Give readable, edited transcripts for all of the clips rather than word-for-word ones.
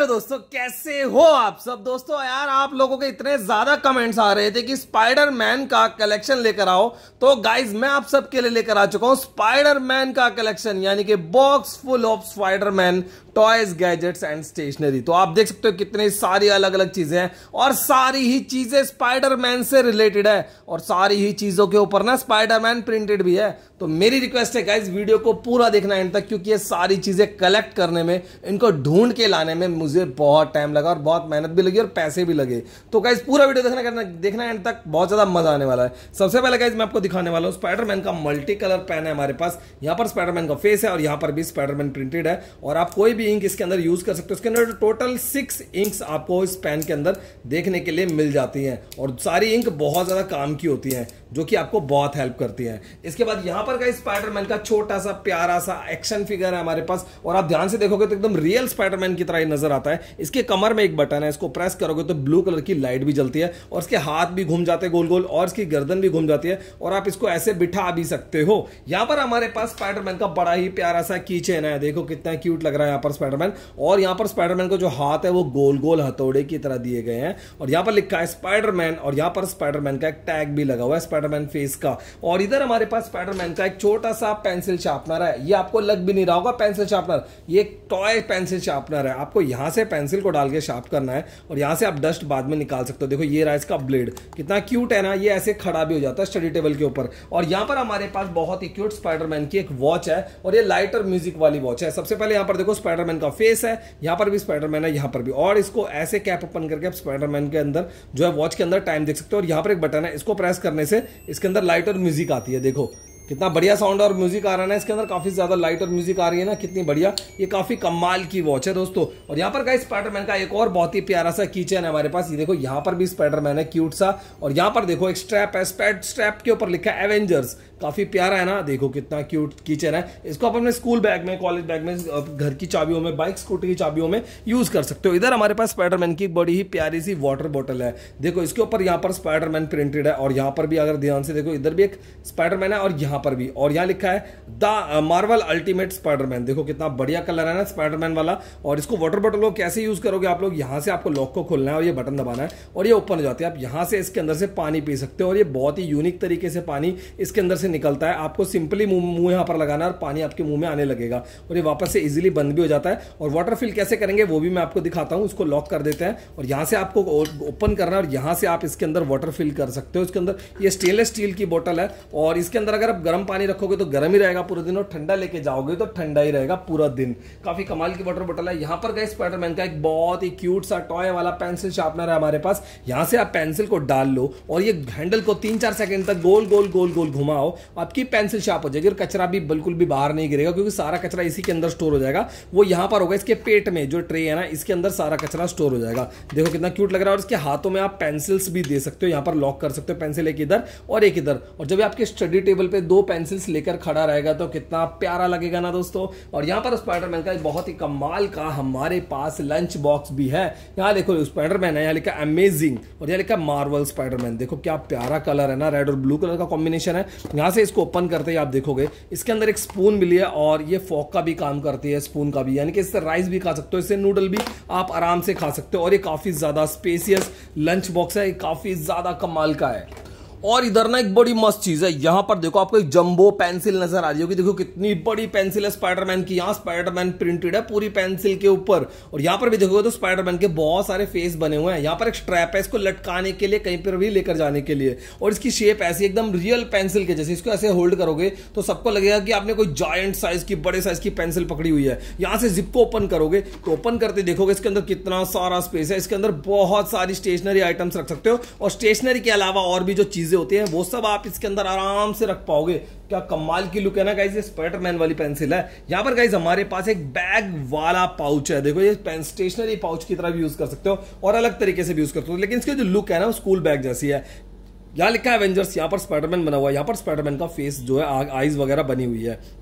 Hello दोस्तों, कैसे हो आप सब। दोस्तों यार, आप लोगों के इतने ज्यादा कमेंट्स आ रहे थे कि स्पाइडरमैन का कलेक्शन लेकर आओ, तो गाइज मैं आप सबके लिए लेकर आ चुका हूं स्पाइडरमैन का कलेक्शन, यानी कि box full of Spiderman toys, gadgets and stationery. तो आप देख सकते हो कितनी सारी अलग अलग चीजें हैं और सारी ही चीजें स्पाइडरमैन से रिलेटेड है और सारी ही चीजों के ऊपर ना स्पाइडरमैन प्रिंटेड भी है। तो मेरी रिक्वेस्ट है गाइज, वीडियो को पूरा देखना एंड तक, क्योंकि ये सारी चीजें कलेक्ट करने में, इनको ढूंढ के लाने में मुझे बहुत टाइम लगा और बहुत मेहनत भी लगी और पैसे भी लगे। तो गाइज पूरा वीडियो देखना एंड तक, बहुत ज्यादा मजा आने वाला है। सबसे पहले गाइज मैं आपको दिखाने वाला हूं स्पाइडरमैन का मल्टी कलर पेन है हमारे पास। यहां पर स्पाइडरमैन का फेस है और यहां पर भी स्पाइडरमैन प्रिंटेड है और आप कोई भी इंक इसके अंदर यूज कर सकते हो। इसके अंदर टोटल 6 इंक्स आपको इस पेन के अंदर देखने के लिए मिल जाती हैं और सारी इंक बहुत ज्यादा काम की होती हैं, जो कि आपको बहुत हेल्प करती हैं। इसके बाद यहां पर गाइस स्पाइडरमैन का छोटा सा प्यारा सा एक्शन फिगर है हमारे पास और आप ध्यान से देखोगे तो एकदम रियल स्पाइडरमैन की तरह ही नजर आता है। इसके कमर में एक बटन है, इसको प्रेस करोगे तो ब्लू कलर की लाइट भी जलती है और इसके हाथ भी घूम जाते हैं गोल गोल और इसकी गर्दन भी घूम जाती है और आप इसको ऐसे बिठा भी सकते हो। यहां पर हमारे पास स्पाइडरमैन का बड़ा ही प्यारा सा की चेन है, देखो कितना क्यूट लग रहा है यहां पर स्पाइडरमैन। और यहां पर स्पाइडरमैन का जो हाथ है वो गोल गोल हथौड़े की तरह दिए गए हैं और यहां पर लिखा है स्पाइडरमैन और यहां पर स्पाइडरमैन का एक टैग भी लगा हुआ है स्पाइडरमैन फेस का। और इधर हमारे पास स्पाइडरमैन का एक छोटा सा पेंसिल शार्पनर है, ये आपको लग भी नहीं रहा होगा पेंसिल शार्पनर, ये एक टॉय पेंसिल शार्पनर है। आपको यहां से पेंसिल को डाल के शार्प करना है और यहां से आप डस्ट बाद में निकाल सकते हो। देखो ये रहा इसका ब्लेड, कितना क्यूट है ना, ये ऐसे खड़ा भी हो जाता है स्टडी टेबल के ऊपर। और यहां पर हमारे पास बहुत ही क्यूट स्पाइडरमैन की एक वॉच है और ये लाइटर म्यूजिक वाली वॉच है। सबसे पहले यहां पर देखो स्पाइडरमैन का फेस है, यहां पर भी स्पाइडरमैन है, यहां पर भी, और इसको ऐसे कैप ओपन करके आप स्पाइडरमैन के अंदर जो है वॉच के अंदर टाइम देख सकते हो। और यहां पर एक बटन है, इसको प्रेस करने से इसके अंदर लाइट और म्यूजिक आती है। देखो कितना बढ़िया साउंड और म्यूजिक आ रहा है ना, इसके अंदर काफी ज्यादा लाइट और म्यूजिक आ रही है ना, कितनी बढ़िया। ये काफी कमाल की वॉच है दोस्तों। और यहाँ पर गाइस स्पाइडरमैन का एक और बहुत ही प्यारा सा कीचेन है हमारे पास, ये देखो यहाँ पर भी स्पाइडरमैन है क्यूट सा और यहाँ पर देखो एक स्ट्रैप है, स्ट्रैप के ऊपर लिखा है एवेंजर्स, काफी प्यारा है ना, देखो कितना क्यूट कीचेन है। इसको आप अपने स्कूल बैग में, कॉलेज बैग में, घर की चाबियों में, बाइक स्कूटी की चाबियों में यूज कर सकते हो। इधर हमारे पास स्पाइडरमैन की बड़ी ही प्यारी सी वाटर बॉटल है, देखो इसके ऊपर यहाँ पर स्पाइडरमैन प्रिंटेड है और यहाँ पर भी अगर ध्यान से देखो इधर भी एक स्पाइडरमैन है और यहाँ पर भी, और यहाँ लिखा है द मार्वल अल्टीमेट स्पाइडरमैन। देखो कितना बढ़िया कलर है ना स्पाइडरमैन वाला। और इसको वाटर बॉटल को कैसे यूज करोगे आप लोग, यहां से आपको लॉक को खोलना है और ये बटन दबाना है और ये ओपन हो जाती है। आप यहां से इसके अंदर से पानी पी सकते हो और ये बहुत ही यूनिक तरीके से पानी इसके अंदर से निकलता है। आपको सिंपली मुंह यहां पर लगाना है और पानी आपके मुंह में आने लगेगा और ये वापस से इजीली बंद भी हो जाता है। और वाटर फिल कैसे करेंगे वो भी मैं आपको दिखाता हूं। इसको लॉक कर देते हैं और यहां से आपको ओपन करना है और यहां से आप इसके अंदर वाटर फिल कर सकते हो। इसके अंदर ये स्टेनलेस स्टील की बोतल है और इसके अंदर अगर आप गर्म पानी रखोगे तो गर्म ही रहेगा पूरा दिन और ठंडा लेके जाओगे तो ठंडा ही रहेगा पूरा दिन। काफी कमाल की वाटर बोतल है। यहां पर गाइस स्पाइडरमैन का एक बहुत ही क्यूट सा टॉय वाला पेंसिल शार्पनर है हमारे पास। यहां से आप पेंसिल को डाल लो और ये हैंडल को 3-4 सेकंड तक गोल गोल गोल गोल घुमाओ, आपकी पेंसिल शार्प हो जाएगी और कचरा भी बिल्कुल भी बाहर नहीं गिरेगा, क्योंकि सारा कचरा इसी के अंदर स्टोर हो जाएगा। वो यहां पर होगा इसके पेट में, जो ट्रे है ना, इसके अंदर सारा कचरा स्टोर हो जाएगा। देखो कितना क्यूट लग रहा है। और इसके हाथों में आप पेंसिल्स भी दे सकते हो, यहां पर लॉक कर सकते हो पेंसिल, एक इधर और एक इधर। और जब आपके स्टडी टेबल पे 2 पेंसिल्स लेकर खड़ा रहेगा तो कितना प्यारा लगेगा ना दोस्तों। और यहां पर स्पाइडरमैन का एक बहुत ही कमाल का हमारे पास लंच बॉक्स भी है। यहां देखो स्पाइडरमैन है, यहां लिखा अमेजिंग और यहां लिखा मार्वल स्पाइडरमैन। देखो क्या प्यारा कलर है ना, रेड और ब्लू कलर का कॉम्बिनेशन है। यहां से इसको ओपन करते ही आप देखोगे इसके अंदर एक स्पून मिली है और ये फोक का भी काम करती है, स्पून का भी, यानी कि इससे राइस भी खा सकते हो, इससे नूडल भी आप आराम से खा सकते हो। और ये काफी ज्यादा स्पेसियस लंच बॉक्स है, काफी ज्यादा कमाल का है। और इधर ना एक बड़ी मस्त चीज है, यहां पर देखो आपको एक जंबो पेंसिल नजर आ रही होगी। देखो कितनी बड़ी पेंसिल है स्पाइडरमैन की, यहां स्पाइडरमैन प्रिंटेड है पूरी पेंसिल के ऊपर। और यहां पर भी देखोगे तो स्पाइडरमैन के बहुत सारे फेस बने हुए हैं। यहां पर एक स्ट्रैप है, इसको लटकाने के लिए, कहीं पर भी लेकर जाने के लिए। और इसकी शेप ऐसी एकदम रियल पेंसिल के जैसे, इसको ऐसे होल्ड करोगे तो सबको लगेगा कि आपने कोई जायंट साइज की, बड़े साइज की पेंसिल पकड़ी हुई है। यहां से जिप को ओपन करोगे तो ओपन करते देखोगे इसके अंदर कितना सारा स्पेस है। इसके अंदर बहुत सारी स्टेशनरी आइटम्स रख सकते हो और स्टेशनरी के अलावा और भी जो चीजें होती हैं वो सब आप इसके अंदर आराम से रख पाओगे। क्या कमाल की लुक है ना गाइस, ये स्पाइडरमैन वाली पेंसिल है। यहां पर गाइस हमारे पास एक बैग वाला पाउच है, देखो ये स्टेशनरी पाउच की तरह भी यूज कर सकते हो और अलग तरीके से भी यूज कर सकते हो, लेकिन इसकी जो लुक है ना स्कूल बैग जैसी है। यहां लिखा है एवेंजर्स, यहां पर स्पाइडरमैन बना हुआ है, यहां पर स्पाइडरमैन का फेस जो है, आईज वगैरह बनी हुई है।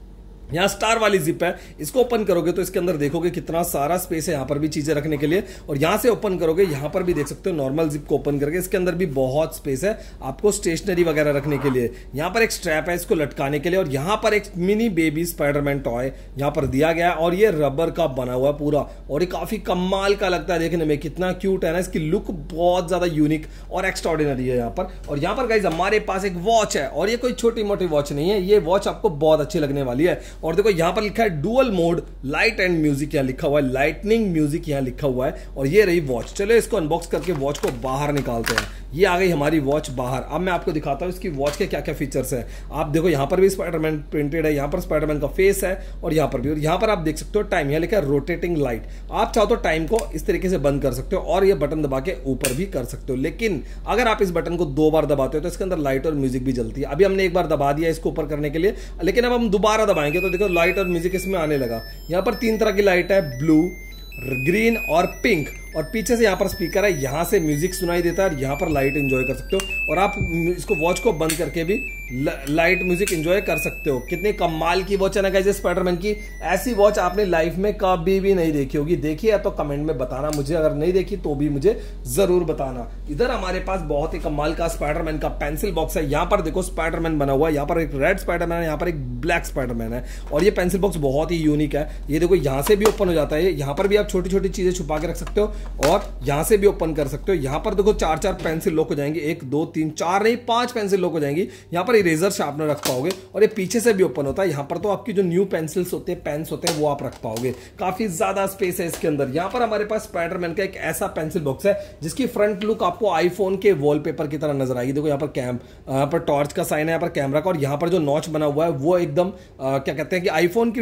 यहाँ स्टार वाली जिप है, इसको ओपन करोगे तो इसके अंदर देखोगे कितना सारा स्पेस है, यहाँ पर भी चीजें रखने के लिए। और यहाँ से ओपन करोगे, यहाँ पर भी देख सकते हो नॉर्मल जिप को ओपन करके इसके अंदर भी बहुत स्पेस है आपको स्टेशनरी वगैरह रखने के लिए। यहाँ पर एक स्ट्रैप है इसको लटकाने के लिए, और यहाँ पर एक मिनी बेबी स्पाइडरमैन टॉय यहाँ पर दिया गया है, और ये रबर का बना हुआ है पूरा, और ये काफी कमाल का लगता है देखने में, कितना क्यूट है ना, इसकी लुक बहुत ज्यादा यूनिक और एक्स्ट्राऑर्डिनरी है यहाँ पर। और यहाँ पर गाइस हमारे पास एक वॉच है, और ये कोई छोटी मोटी वॉच नहीं है, ये वॉच आपको बहुत अच्छी लगने वाली है। और देखो यहां पर लिखा है dual mode light and music, यहां लिखा हुआ है लाइटनिंग म्यूजिक यहां लिखा हुआ है। और ये रही वॉच। चलो इसको अनबॉक्स करके वॉच को बाहर निकालते हैं। ये आ गई हमारी वॉच बाहर। अब मैं आपको दिखाता हूं इसकी वॉच के क्या क्या फीचर्स है। आप देखो यहां पर भी स्पाइडरमैन प्रिंटेड है, यहां पर स्पाइडरमैन का फेस है, और यहां पर भी। और यहां पर आप देख सकते हो टाइम, यहां लिखा है रोटेटिंग लाइट। आप चाहो तो टाइम को इस तरीके से बंद कर सकते हो, और ये बटन दबा के ऊपर भी कर सकते हो। लेकिन अगर आप इस बटन को 2 बार दबाते हो तो इसके अंदर लाइट और म्यूजिक भी जलती है। अभी हमने एक बार दबा दिया इसको ऊपर करने के लिए, लेकिन अब हम दोबारा दबाएंगे तो देखो लाइट और म्यूजिक इसमें आने लगा। यहां पर 3 तरह की लाइट है, ब्लू, ग्रीन और पिंक। और पीछे से यहाँ पर स्पीकर है, यहाँ से म्यूजिक सुनाई देता है, और यहाँ पर लाइट एंजॉय कर सकते हो। और आप इसको वॉच को बंद करके भी लाइट म्यूजिक एंजॉय कर सकते हो। कितने कमाल की वॉच है ना गाइस स्पाइडरमैन की। ऐसी वॉच आपने लाइफ में कभी भी नहीं देखी होगी। देखी है तो कमेंट में बताना मुझे, अगर नहीं देखी तो भी मुझे जरूर बताना। इधर हमारे पास बहुत ही कमाल का स्पाइडरमैन का पेंसिल बॉक्स है। यहाँ पर देखो स्पाइडरमैन बना हुआ है, यहाँ पर एक रेड स्पाइडरमैन है, यहाँ पर एक ब्लैक स्पाइडरमैन है। और ये पेंसिल बॉक्स बहुत ही यूनिक है। ये देखो यहाँ से भी ओपन हो जाता है, यहाँ पर भी आप छोटी छोटी चीजें छुपा के रख सकते हो, और यहां से भी ओपन कर सकते हो। यहां पर देखो 4-4 पेंसिल लॉक हो जाएंगे, 1 2 3 4 नहीं 5 पेंसिल लॉक हो जाएंगी। यहां पर इरेजर शार्पनर रख पाओगे, और ये पीछे से भी ओपन होता है। यहां पर तो आपकी जो न्यू पेंसिल्स होते हैं, पेन्स होते हैं, वो आप रख पाओगे। काफी ज्यादा स्पेस है इसके अंदर। यहां पर हमारे पास स्पाइडरमैन का एक ऐसा पेंसिल बॉक्स है जिसकी फ्रंट लुक आपको आईफोन के वॉलपेपर की तरह नजर आएगी। देखो यहाँ पर यहाँ पर टॉर्च का साइन है, यहाँ पर कैमरा का, और यहाँ पर जो नॉच बना हुआ है वो एकदम क्या कहते हैं कि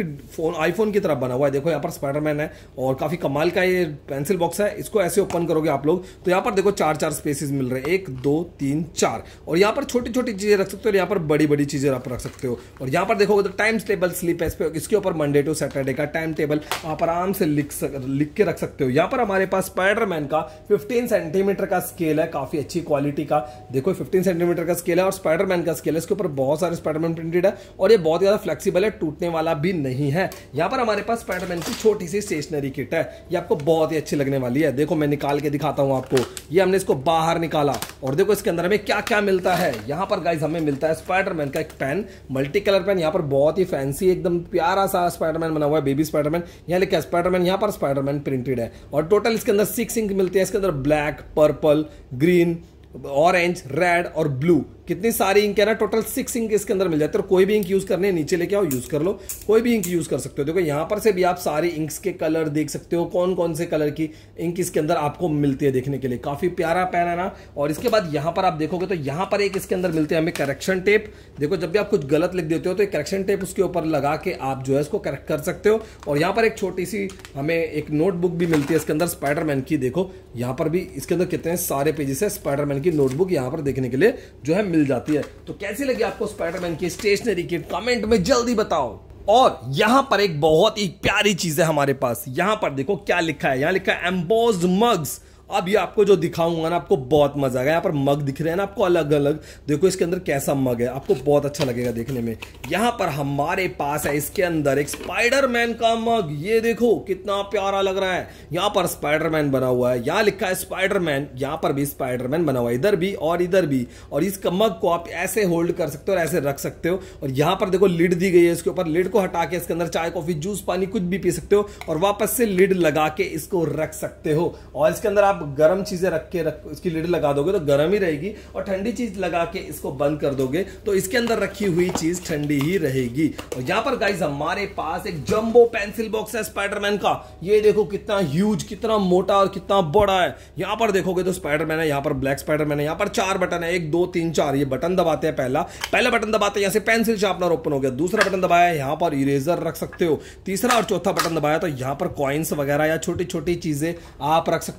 आईफोन की तरह बना हुआ है। देखो यहाँ पर स्पाइडरमैन है, और काफी कमाल का ये पेंसिल बॉक्स है। इसको ऐसे ओपन करोगे आप लोग तो यहां पर देखो 4-4 स्पेसेस मिल रहे हैं, 1 2 3 4। और यहां पर छोटी छोटी चीजें रख सकते हो, और यहां पर बड़ी बड़ी चीजें आप रख सकते हो। और यहां पर देखोगे तो टाइम टेबल स्लिप है, इसके ऊपर मंडे टू सैटरडे का टाइम टेबल आप आराम से लिख के रख सकते हो। यहां पर हमारे पास स्पाइडरमैन का 15 सेंटीमीटर का स्केल है, काफी अच्छी क्वालिटी का। देखो 15 सेंटीमीटर का स्केल है, और स्पाइडरमैन का स्केल है। इसके ऊपर बहुत सारे स्पाइडरमैन प्रिंटेड है, और ये बहुत ज्यादा फ्लेक्सिबल है, टूटने वाला भी नहीं है। यहां पर हमारे पास स्पाइडरमैन की छोटी सी स्टेशनरी किट है, ये आपको बहुत ही अच्छी लगने वाली है। देखो मैं निकाल के दिखाता हूं आपको। ये हमने इसको बाहर निकाला, और देखो इसके अंदर हमें क्या क्या मिलता है। यहां पर गाइस हमें मिलता है स्पाइडरमैन का एक पेन, मल्टी कलर पेन। यहां पर बहुत ही फैंसी एकदम प्यारा सा स्पाइडरमैन बना हुआ है, बेबी स्पाइडरमैन। यहां लिखा है स्पाइडरमैन, यहां पर स्पाइडरमैन प्रिंटेड है। और टोटल इसके अंदर 6 इंक मिलते हैं। इसके अंदर black, purple, green, orange, red और ब्लू, कितनी सारी इंक है ना, टोटल 6 इंक इसके अंदर मिल जाते हैं। कोई भी इंक यूज करने नीचे लेके आओ, यूज कर लो, कोई भी इंक यूज कर सकते हो। देखो यहां पर से भी आप सारी इंक्स के कलर देख सकते हो, कौन कौन से कलर की इंक इसके अंदर आपको मिलती है देखने के लिए। काफी प्यारा पेन है ना। और इसके बाद यहां पर आप देखोगे तो यहां पर एक इसके अंदर मिलते हैं हमें करेक्शन टेप। देखो जब भी आप कुछ गलत लिख देते हो तो करेक्शन टेप उसके ऊपर लगा के आप जो है इसको करेक्ट कर सकते हो। और यहां पर एक छोटी सी हमें एक नोटबुक भी मिलती है इसके अंदर स्पाइडरमैन की। देखो यहां पर भी इसके अंदर कितने सारे पेजेस है, स्पाइडरमैन की नोटबुक यहां पर देखने के लिए जो है मिल जाती है। तो कैसी लगी आपको स्पाइडरमैन की स्टेशनरी किट, कमेंट में जल्दी बताओ। और यहां पर एक बहुत ही प्यारी चीज है हमारे पास। यहां पर देखो क्या लिखा है, यहां लिखा है एम्बोस्ड मग्स। अब ये आपको जो दिखाऊंगा ना आपको बहुत मजा आएगा। यहाँ पर मग दिख रहे हैं ना आपको अलग अलग, देखो इसके अंदर कैसा मग है, आपको बहुत अच्छा लगेगा देखने में। यहाँ पर हमारे पास है इसके अंदर एक स्पाइडरमैन का मग, ये देखो कितना प्यारा लग रहा है। यहाँ पर स्पाइडरमैन बना हुआ है, यहाँ लिखा है स्पाइडरमैन, यहाँ पर भी स्पाइडरमैन बना हुआ है, इधर भी और इधर भी। और इस मग को आप ऐसे होल्ड कर सकते हो और ऐसे रख सकते हो। और यहाँ पर देखो लिड दी गई है, इसके ऊपर लिड को हटा के इसके अंदर चाय, कॉफी, जूस, पानी कुछ भी पी सकते हो, और वापस से लिड लगा के इसको रख सकते हो। और इसके अंदर आप गर्म चीजें रख के इसकी लिड लगा दोगे तो गर्म ही रहेगी, और ठंडी चीज लगा के इसको बंद कर दोगे तो इसके अंदर रखी हुई चीज ठंडी ही रहेगी। और यहां पर गाइस हमारे पास एक जंबो पेंसिल बॉक्स है स्पाइडरमैन का। ये देखो कितना ह्यूज, कितना मोटा और कितना बड़ा है। यहां पर देखोगे तो स्पाइडरमैन है, यहां पर ब्लैक स्पाइडरमैन है। यहां पर 4 बटन है, 1 2 3 4। ये बटन दबाते हैं, पहला बटन दबाते हैं यहां से पेंसिल शार्पनर ओपन हो गया। दूसरा बटन दबाया, यहां पर इरेजर रख सकते हो। तीसरा और चौथा बटन दबाया तो यहां पर कॉइन्स वगैरह या छोटी छोटी चीजें आप रख सकते हो। ये सारी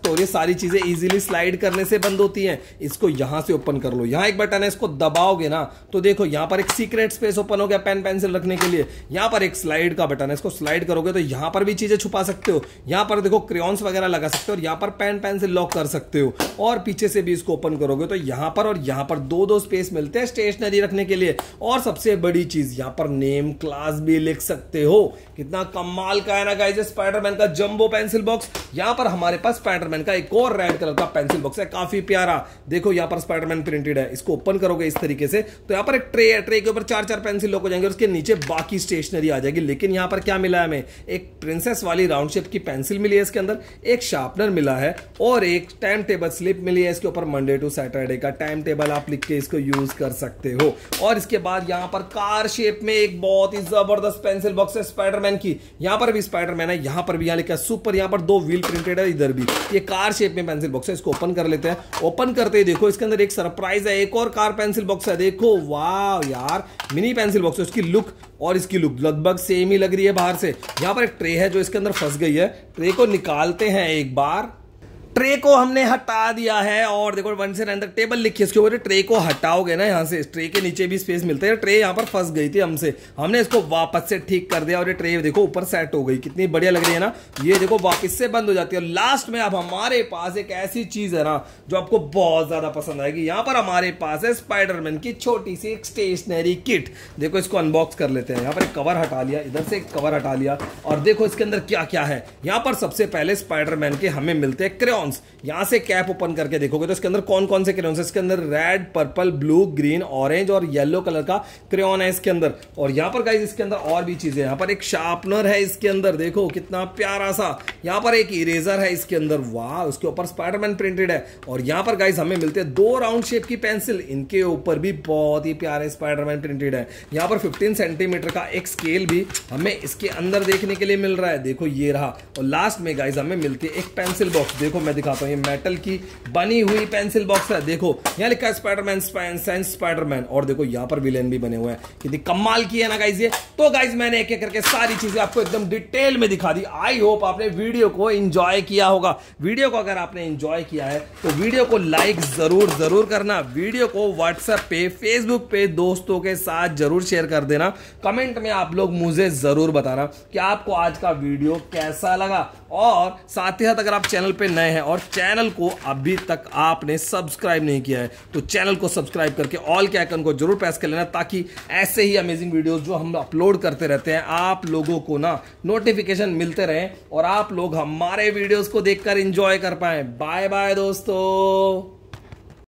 सारी चीजें इजीली स्लाइड करने से बंद होती हैं। इसको यहां से ओपन कर लो, यहां एक बटन है, इसको दबाओगे ना तो देखो यहां पर एक सीक्रेट स्पेस ओपन हो गया पेन पेंसिल रखने के लिए। यहां पर एक स्लाइड का बटन है, इसको स्लाइड करोगे तो यहां पर भी चीजें छुपा सकते हो। यहां पर देखो क्रेयॉन्स वगैरह लगा सकते हो और यहां पर पेन पेंसिल लॉक कर सकते हो। और पीछे से भी इसको ओपन करोगे तो यहां पर और यहां पर दो स्पेस मिलते हैं स्टेशनरी रखने के लिए। और सबसे बड़ी चीज यहां पर नेम क्लास भी लिख सकते हो। कितना कमाल का है ना गाइस स्पाइडरमैन का जंबो पेंसिल बॉक्स। यहां पर हमारे पास स्पाइडरमैन का एक और रेड कलर का पेंसिल बॉक्स है, काफी प्यारा। देखो यहां पर स्पाइडरमैन प्रिंटेड है। इसको ओपन करोगे इस तरीके से तो यहां पर एक ट्रे है, ट्रे के ऊपर 4 पेंसिल लॉक हो जाएंगे और उसके नीचे बाकी स्टेशनरी आ जाएगी। लेकिन यहां पर क्या मिला है हमें, एक प्रिंसेस वाली राउंड शेप की पेंसिल मिली है इसके अंदर, एक शार्पनर मिला है और एक टाइम टेबल स्लिप मिली है। इसके ऊपर मंडे टू सैटरडे का टाइम टेबल आप लिख के इसको यूज कर सकते हो। और इसके बाद यहां पर कार शेप में एक बहुत ही जबरदस्त पेंसिल बॉक्स है स्पाइडरमैन की। यहां पर भी स्पाइडरमैन है, यहां पर भी यहां लिखा है सुपर, यहां पर 2 व्हील प्रिंटेड है, इधर भी। ये कार शेप में पेंसिल बॉक्स है, इसको ओपन कर लेते हैं। ओपन करते ही देखो इसके अंदर एक सरप्राइज है, एक और कार पेंसिल बॉक्स है। देखो वाह यार, मिनी पेंसिल बॉक्स है, उसकी लुक और इसकी लुक लगभग सेम ही लग रही है बाहर से। यहां पर एक ट्रे है जो इसके अंदर फंस गई है, ट्रे को निकालते हैं एक बार। ट्रे को हमने हटा दिया है और देखो 1 से 9 तक टेबल लिखी है इसके ऊपर। ट्रे को हटाओगे ना यहां से, ट्रे के नीचे भी स्पेस मिलता है। ट्रे यहां पर फंस गई थी हमसे, हमने इसको वापस से ठीक कर दिया और ये ट्रे देखो ऊपर सेट हो गई। कितनी बढ़िया लग रही है ना, ये देखो वापस से बंद हो जाती है। और लास्ट में अब हमारे पास एक ऐसी चीज है ना जो आपको बहुत ज्यादा पसंद आएगी। यहां पर हमारे पास है स्पाइडरमैन की छोटी सी एक स्टेशनरी किट। देखो इसको अनबॉक्स कर लेते हैं। यहां पर एक कवर हटा लिया, इधर से एक कवर हटा लिया और देखो इसके अंदर क्या क्या है। यहां पर सबसे पहले स्पाइडरमैन के हमें मिलते हैं क्रेयॉन्स। यहां से कैप ओपन करके देखोगे तो इसके अंदर कौन कौन से क्रेयॉन्स है। इसके अंदर red, purple, blue, green, orange और येलो कलर का क्रेयॉन है इसके अंदर। और यहां पर गाइस इसके अंदर और भी चीजें, यहां पर एक शार्पनर है इसके अंदर, देखो कितना प्यारा सा। यहां पर एक इरेजर है इसके अंदर, वाह, उसके ऊपर स्पाइडरमैन प्रिंटेड है। और यहां पर गाइस हमें मिलते हैं 2 राउंड शेप की पेंसिल, इनके ऊपर भी बहुत ही प्यारे स्पाइडरमैन प्रिंटेड है। यहां पर 15 सेंटीमीटर का एक स्केल भी हमें इसके अंदर देखने के लिए मिल रहा है, देखो ये रहा। और लास्ट में गाइस हमें मिलती है एक पेंसिल बॉक्स। देखो मैं दिखाता हूं, ये मेटल की बनी हुई पेंसिल बॉक्स है। देखो यहां लिखा है स्पाइडरमैन साइंस स्पाइडरमैन और देखो यहां पर विलेन भी बने हुए हैं। कितनी कमाल की है ना गाइस ये। तो गाइस मैंने एक एक करके सारी चीजें आपको एकदम डिटेल में दिखा दी। आई होप आपने वीडियो को एंजॉय किया होगा। वीडियो को अगर आपने एंजॉय किया है तो वीडियो को लाइक जरूर करना। वीडियो को व्हाट्सएप पे, फेसबुक पे दोस्तों के साथ जरूर शेयर कर देना। कमेंट में आप लोग मुझे जरूर बताना कि आपको आज का वीडियो कैसा लगा। और साथ ही साथ अगर आप चैनल पे नए हैं और चैनल को अभी तक आपने सब्सक्राइब नहीं किया है तो चैनल को सब्सक्राइब करके ऑल के आइकन को जरूर प्रेस कर लेना, ताकि ऐसे ही अमेजिंग वीडियोस जो हम अपलोड करते रहते हैं आप लोगों को ना नोटिफिकेशन मिलते रहे और आप लोग हमारे वीडियोस को देखकर एंजॉय कर पाए। बाय बाय दोस्तों।